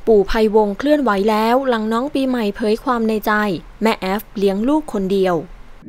ปู่ไพวงศ์เคลื่อนไหวแล้วหลังน้องปีใหม่เผยความในใจแม่แอฟเลี้ยงลูกคนเดียว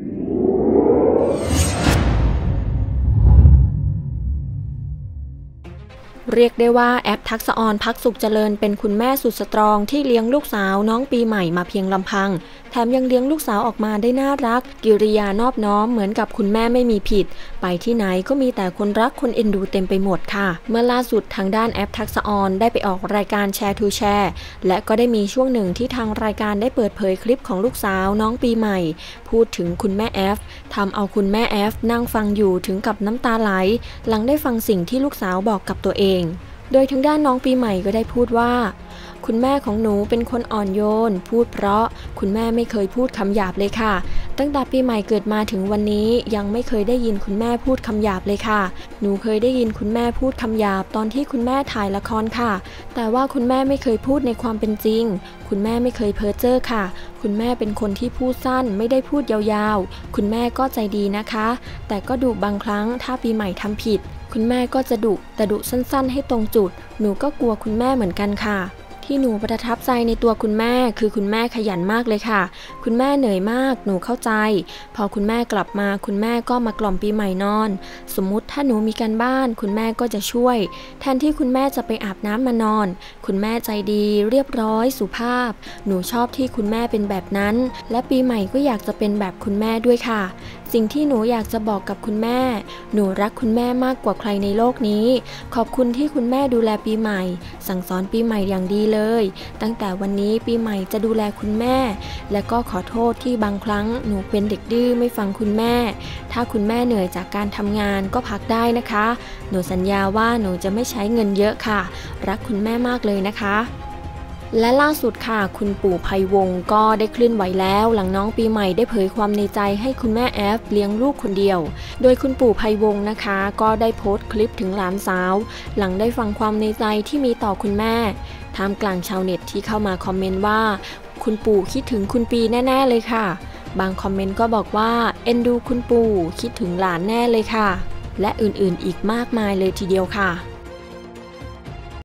เรียกได้ว่าแอฟทักษะออนภักสุขเจริญเป็นคุณแม่สุดสตรองที่เลี้ยงลูกสาวน้องปีใหม่มาเพียงลำพังแถมยังเลี้ยงลูกสาวออกมาได้น่ารักกิริยานอบน้อมเหมือนกับคุณแม่ไม่มีผิดไปที่ไหนก็มีแต่คนรักคนเอ็นดูเต็มไปหมดค่ะเมื่อล่าสุดทางด้านแอฟทักษะออนได้ไปออกรายการแชร์ทูแชร์และก็ได้มีช่วงหนึ่งที่ทางรายการได้เปิดเผยคลิปของลูกสาวน้องปีใหม่พูดถึงคุณแม่แอฟทำเอาคุณแม่แอฟนั่งฟังอยู่ถึงกับน้ำตาไหลหลังได้ฟังสิ่งที่ลูกสาวบอกกับตัวเองโดยทางด้านน้องปีใหม่ก็ได้พูดว่าคุณแม่ของหนูเป็นคนอ่อนโยนพูดเพราะคุณแม่ไม่เคยพูดคำหยาบเลยค่ะตั้งแต่ปีใหม่เกิดมาถึงวันนี้ยังไม่เคยได้ยินคุณแม่พูดคำหยาบเลยค่ะหนูเคยได้ยินคุณแม่พูดคำหยาบตอนที่คุณแม่ถ่ายละครค่ะแต่ว่าคุณแม่ไม่เคยพูดในความเป็นจริงคุณแม่ไม่เคยเพ้อเจ้อค่ะคุณแม่เป็นคนที่พูดสั้นไม่ได้พูดยาวๆคุณแม่ก็ใจดีนะคะแต่ก็ดุบางครั้งถ้าปีใหม่ทำผิดคุณแม่ก็จะดุแต่ดุสั้นๆให้ตรงจุดหนูก็กลัวคุณแม่เหมือนกันค่ะที่หนูประทับใจในตัวคุณแม่คือคุณแม่ขยันมากเลยค่ะคุณแม่เหนื่อยมากหนูเข้าใจพอคุณแม่กลับมาคุณแม่ก็มากล่อมปีใหม่นอนสมมุติถ้าหนูมีการบ้านคุณแม่ก็จะช่วยแทนที่คุณแม่จะไปอาบน้ำมานอนคุณแม่ใจดีเรียบร้อยสุภาพหนูชอบที่คุณแม่เป็นแบบนั้นและปีใหม่ก็อยากจะเป็นแบบคุณแม่ด้วยค่ะสิ่งที่หนูอยากจะบอกกับคุณแม่หนูรักคุณแม่มากกว่าใครในโลกนี้ขอบคุณที่คุณแม่ดูแลปีใหม่สั่งสอนปีใหม่อย่างดีเลยตั้งแต่วันนี้ปีใหม่จะดูแลคุณแม่และก็ขอโทษที่บางครั้งหนูเป็นเด็กดื้อไม่ฟังคุณแม่ถ้าคุณแม่เหนื่อยจากการทำงานก็พักได้นะคะหนูสัญญาว่าหนูจะไม่ใช้เงินเยอะค่ะรักคุณแม่มากเลยนะคะและล่าสุดค่ะคุณปู่ไพวงศ์ก็ได้เคลื่อนไหวแล้วหลังน้องปีใหม่ได้เผยความในใจให้คุณแม่แอฟเลี้ยงลูกคนเดียวโดยคุณปู่ไพวงศ์นะคะก็ได้โพสต์คลิปถึงหลานสาวหลังได้ฟังความในใจที่มีต่อคุณแม่ท่ามกลางชาวเน็ตที่เข้ามาคอมเมนต์ว่าคุณปู่คิดถึงคุณปีแน่ๆเลยค่ะบางคอมเมนต์ก็บอกว่าเอ็นดูคุณปู่คิดถึงหลานแน่เลยค่ะและอื่นๆอีกมากมายเลยทีเดียวค่ะ